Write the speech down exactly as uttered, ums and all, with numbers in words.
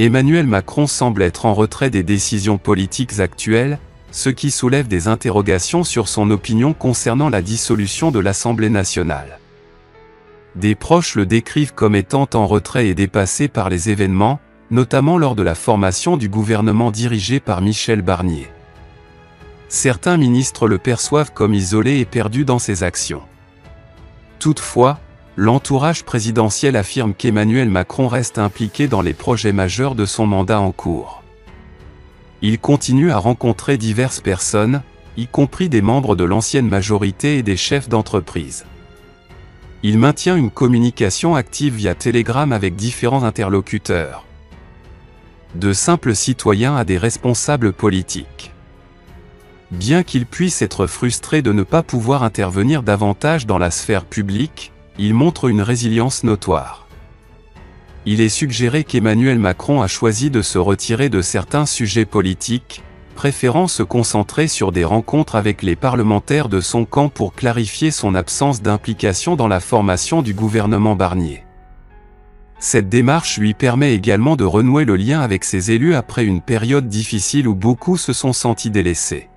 Emmanuel Macron semble être en retrait des décisions politiques actuelles, ce qui soulève des interrogations sur son opinion concernant la dissolution de l'Assemblée nationale. Des proches le décrivent comme étant en retrait et dépassé par les événements, notamment lors de la formation du gouvernement dirigé par Michel Barnier. Certains ministres le perçoivent comme isolé et perdu dans ses actions. Toutefois, l'entourage présidentiel affirme qu'Emmanuel Macron reste impliqué dans les projets majeurs de son mandat en cours. Il continue à rencontrer diverses personnes, y compris des membres de l'ancienne majorité et des chefs d'entreprise. Il maintient une communication active via Telegram avec différents interlocuteurs, de simples citoyens à des responsables politiques. Bien qu'il puisse être frustré de ne pas pouvoir intervenir davantage dans la sphère publique, il montre une résilience notoire. Il est suggéré qu'Emmanuel Macron a choisi de se retirer de certains sujets politiques, préférant se concentrer sur des rencontres avec les parlementaires de son camp pour clarifier son absence d'implication dans la formation du gouvernement Barnier. Cette démarche lui permet également de renouer le lien avec ses élus après une période difficile où beaucoup se sont sentis délaissés.